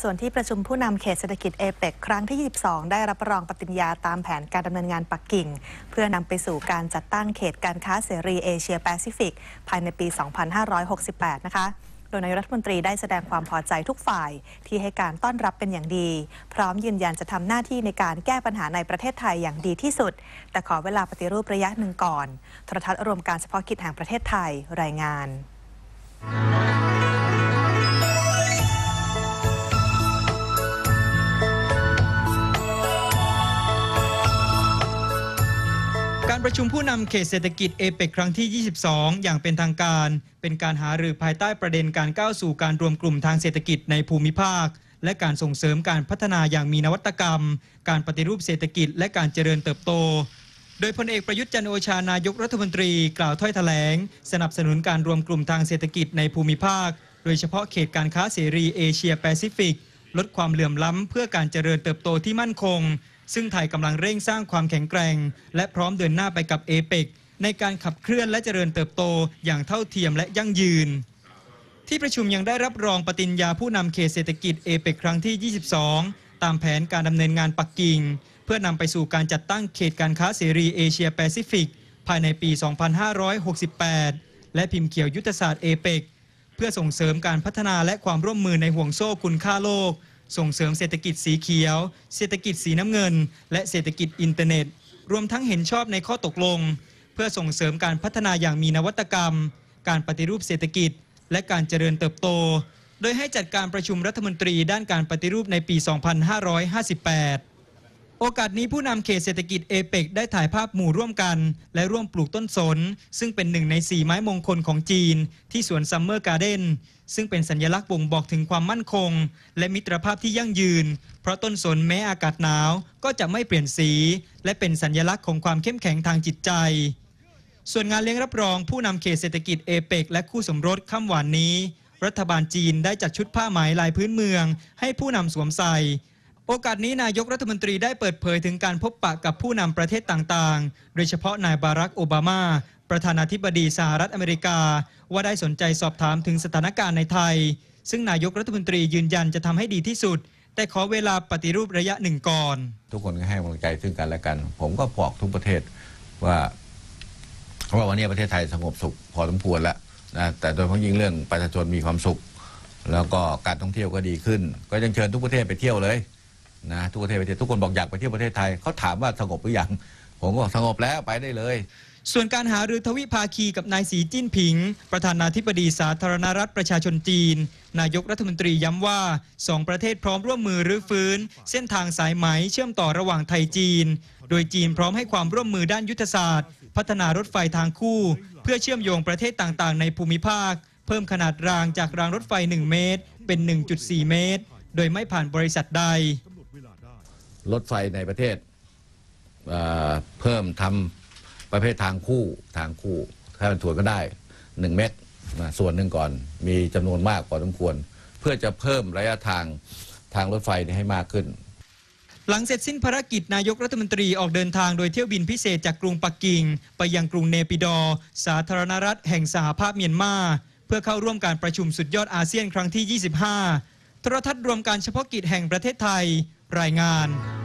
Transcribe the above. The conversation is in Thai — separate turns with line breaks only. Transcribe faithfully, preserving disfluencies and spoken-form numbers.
ส่วนที่ประชุมผู้นำเขตเศรษฐกิจเอเปกครั้งที่ ยี่สิบสอง ได้รับรองปฏิญญาตามแผนการดำเนินงานปักกิ่งเพื่อนำไปสู่การจัดตั้งเขตการค้าเสรีเอเชียแปซิฟิกภายในปี สองพันห้าร้อยหกสิบแปด นะคะโดยนายกรัฐมนตรีได้แสดงความพอใจทุกฝ่ายที่ให้การต้อนรับเป็นอย่างดีพร้อมยืนยันจะทำหน้าที่ในการแก้ปัญหาในประเทศไทยอย่างดีที่สุดแต่ขอเวลาปฏิรูประยะหนึ่งก่อนโทรทัศน์รวมการเฉพาะกิจแห่งประเทศไทยรายงาน
การประชุมผู้นำเขตเศรษฐกิจเอเปกครั้งที่ ยี่สิบสอง อย่างเป็นทางการเป็นการหารือภายใต้ประเด็นการก้าวสู่การรวมกลุ่มทางเศรษฐกิจในภูมิภาคและการส่งเสริมการพัฒนาอย่างมีนวัตกรรมการปฏิรูปเศรษฐกิจและการเจริญเติบโตโดยพลเอกประยุทธ์จันทร์โอชานายกรัฐมนตรีกล่าวถ้อยแถลงสนับสนุนการรวมกลุ่มทางเศรษฐกิจในภูมิภาคโดยเฉพาะเขตการค้าเสรีเอเชียแปซิฟิกลดความเหลื่อมล้ำเพื่อการเจริญเติบโตที่มั่นคงซึ่งไทยกำลังเร่งสร้างความแข็งแกร่งและพร้อมเดินหน้าไปกับเอเปกในการขับเคลื่อนและเจริญเติบโตอย่างเท่าเทียมและยั่งยืนที่ประชุมยังได้รับรองปฏิญญาผู้นำเขตเศรษฐกิจเอเปกครั้งที่ ยี่สิบสอง ตามแผนการดำเนินงานปักกิ่งเพื่อนำไปสู่การจัดตั้งเขตการค้าเสรีเอเชียแปซิฟิกภายในปี สองพันห้าร้อยหกสิบแปด และพิมพ์เขียวยุทธศาสตร์เอเปกเพื่อส่งเสริมการพัฒนาและความร่วมมือในห่วงโซ่คุณค่าโลกส่งเสริมเศรษฐกิจสีเขียวเศรษฐกิจสีน้ำเงินและเศรษฐกิจอินเทอร์เน็ตรวมทั้งเห็นชอบในข้อตกลงเพื่อส่งเสริมการพัฒนาอย่างมีนวัตกรรมการปฏิรูปเศรษฐกิจและการเจริญเติบโตโดยให้จัดการประชุมรัฐมนตรีด้านการปฏิรูปในปี สองพันห้าร้อยห้าสิบแปด โอกาสนี้ผู้นำเขตเศรษฐกิจเอเปกได้ถ่ายภาพหมู่ร่วมกันและร่วมปลูกต้นสนซึ่งเป็นหนึ่งในสี่ไม้มงคลของจีนที่สวนซัมเมอร์การ์เด้นซึ่งเป็นสัญลักษณ์บ่งบอกถึงความมั่นคงและมิตรภาพที่ยั่งยืนเพราะต้นสนแม้อากาศหนาวก็จะไม่เปลี่ยนสีและเป็นสัญลักษณ์ของความเข้มแข็งทางจิตใจส่วนงานเลี้ยงรับรองผู้นำเขตเศรษฐกิจเอเปกและคู่สมรสค่ำหวานนี้รัฐบาลจีนได้จัดชุดผ้าไหมลายพื้นเมืองให้ผู้นำสวมใส่โอกาสนี้นายกรัฐมนตรีได้เปิดเผยถึงการพบปะกับผู้นำประเทศต่างๆโดยเฉพาะนายบารักโอบามาประธานาธิบดีสหรัฐอเมริกาว่าได้สนใจสอบถามถึงสถานการณ์ในไทยซึ่งนายกรัฐมนตรียืนยันจะทำให้ดีที่สุดแต่ขอเวลาปฏิรูประยะหนึ่งก่อน
ทุกคนก็ให้กำลังใจซึ่งกันและกันผมก็บอกทุกประเทศว่าว่าวันนี้ประเทศไทยสงบสุขพอสมควรแล้วนะแต่โดยเฉพาะยิ่งเรื่องประชาชนมีความสุขแล้วก็การท่องเที่ยวก็ดีขึ้นก็ยังเชิญทุกประเทศไปเที่ยวเลยนะทุกประเทศไปเที่ยวทุกคนบอกอยากไปเที่ยวประเทศไทยเขาถามว่าสงบหรือยังผมก็บอกสงบแล้วไปได้เลย
ส่วนการหารือทวิภาคีกับนายสีจิ้นผิงประธานาธิบดีสาธารณรัฐประชาชนจีนนายกรัฐมนตรีย้ำว่าสองประเทศพร้อมร่วมมือรื้อฟื้นเส้นทางสายไหมเชื่อมต่อระหว่างไทยจีนโดยจีนพร้อมให้ความร่วมมือด้านยุทธศาสตร์พัฒนารถไฟทางคู่เพื่อเชื่อมโยงประเทศต่างๆในภูมิภาคเพิ่มขนาดรางจากรางรถไฟหนึ่งเมตรเป็น หนึ่งจุดสี่ เมตรโดยไม่ผ่านบริษัทใด
รถไฟในประเทศ เ, เพิ่มทำประเภททางคู่ทางคู่ถ้าเป็นส่วนก็ได้หนึ่งเมตรส่วนหนึ่งก่อนมีจำนวนมากพอสมควรเพื่อจะเพิ่มระยะทางทางรถไฟให้มากขึ้น
หลังเสร็จสิ้นภารกิจนายกรัฐมนตรีออกเดินทางโดยเที่ยวบินพิเศษจากกรุงปักกิ่งไปยังกรุงเนปิดอร์สาธารณรัฐแห่งสหภาพเมียนมาเพื่อเข้าร่วมการประชุมสุดยอดอาเซียนครั้งที่ ยี่สิบห้า โทรทัศน์รวมการเฉพาะกิจแห่งประเทศไทยรายงาน